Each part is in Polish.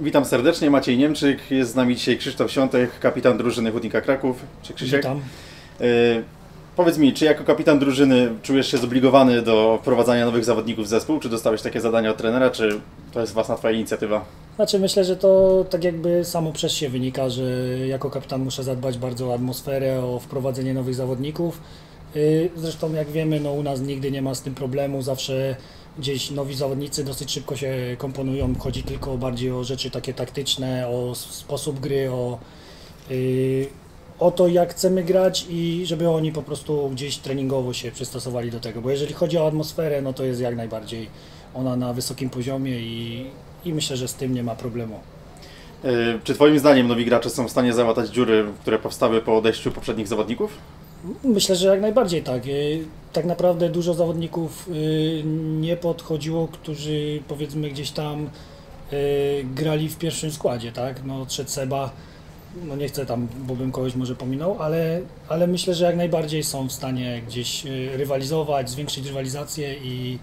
Witam serdecznie, Maciej Niemczyk, jest z nami dzisiaj Krzysztof Świątek, kapitan drużyny Hutnika Kraków. Czy Krzysiek? Witam. Powiedz mi, czy jako kapitan drużyny czujesz się zobligowany do wprowadzania nowych zawodników w zespół? Czy dostałeś takie zadania od trenera, czy to jest własna Twoja inicjatywa? Znaczy myślę, że to tak jakby samo przez się wynika, że jako kapitan muszę zadbać bardzo o atmosferę, o wprowadzenie nowych zawodników. Zresztą jak wiemy, no u nas nigdy nie ma z tym problemu, zawsze gdzieś nowi zawodnicy dosyć szybko się komponują, chodzi tylko bardziej o rzeczy takie taktyczne, o sposób gry, o to, jak chcemy grać i żeby oni po prostu gdzieś treningowo się przystosowali do tego, bo jeżeli chodzi o atmosferę, no to jest jak najbardziej ona na wysokim poziomie i myślę, że z tym nie ma problemu. Czy Twoim zdaniem nowi gracze są w stanie załatać dziury, które powstały po odejściu poprzednich zawodników? Myślę, że jak najbardziej tak. Tak naprawdę dużo zawodników nie podchodziło, którzy powiedzmy gdzieś tam grali w pierwszym składzie, tak? No odszedł Seba, no nie chcę tam, bo bym kogoś może pominął, ale myślę, że jak najbardziej są w stanie gdzieś rywalizować, zwiększyć rywalizację i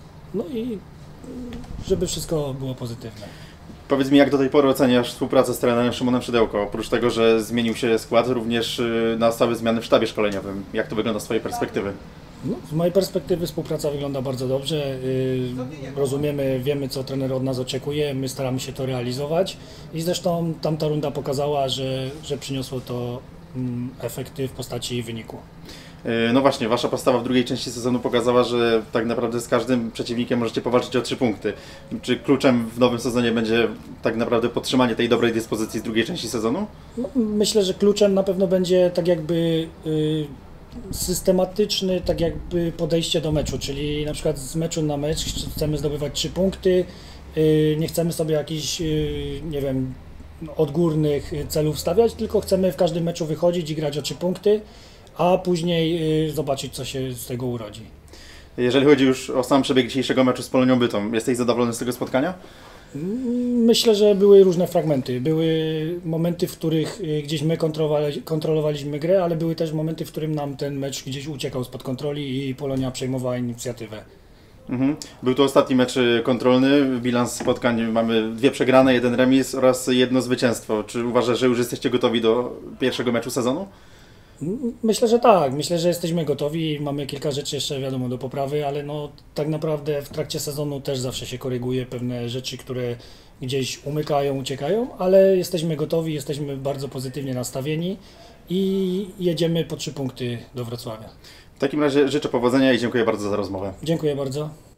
żeby wszystko było pozytywne. Powiedz mi, jak do tej pory oceniasz współpracę z trenerem Szymonem Szydełko? Oprócz tego, że zmienił się skład, również nastały zmiany w sztabie szkoleniowym. Jak to wygląda z Twojej perspektywy? No, z mojej perspektywy współpraca wygląda bardzo dobrze. Rozumiemy, wiemy, co trener od nas oczekuje, my staramy się to realizować i zresztą tamta runda pokazała, że przyniosło to efekty w postaci wyniku. No właśnie, Wasza postawa w drugiej części sezonu pokazała, że tak naprawdę z każdym przeciwnikiem możecie powalczyć o 3 punkty. Czy kluczem w nowym sezonie będzie tak naprawdę podtrzymanie tej dobrej dyspozycji z drugiej części sezonu? No, myślę, że kluczem na pewno będzie tak jakby systematyczny tak jakby podejście do meczu, czyli na przykład z meczu na mecz chcemy zdobywać 3 punkty, nie chcemy sobie jakichś, nie wiem, odgórnych celów stawiać, tylko chcemy w każdym meczu wychodzić i grać o 3 punkty, a później zobaczyć, co się z tego urodzi. Jeżeli chodzi już o sam przebieg dzisiejszego meczu z Polonią Bytom, jesteś zadowolony z tego spotkania? Myślę, że były różne fragmenty. Były momenty, w których gdzieś my kontrolowaliśmy grę, ale były też momenty, w którym nam ten mecz gdzieś uciekał spod kontroli i Polonia przejmowała inicjatywę. Był to ostatni mecz kontrolny. Bilans spotkań mamy 2 przegrane, 1 remis oraz 1 zwycięstwo. Czy uważasz, że już jesteście gotowi do pierwszego meczu sezonu? Myślę, że tak. Myślę, że jesteśmy gotowi. Mamy kilka rzeczy jeszcze, wiadomo, do poprawy, ale no, tak naprawdę w trakcie sezonu też zawsze się koryguje pewne rzeczy, które gdzieś umykają, uciekają, ale jesteśmy gotowi, jesteśmy bardzo pozytywnie nastawieni i jedziemy po 3 punkty do Wrocławia. W takim razie życzę powodzenia i dziękuję bardzo za rozmowę. Dziękuję bardzo.